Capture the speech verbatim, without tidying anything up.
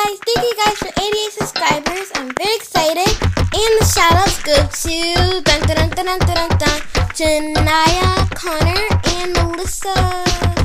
guys, thank you guys for eighty-eight subscribers. I'm very excited. And the shout outs go to dun, dun, dun, dun, dun, dun, dun, Janaya, Connor, and Melissa.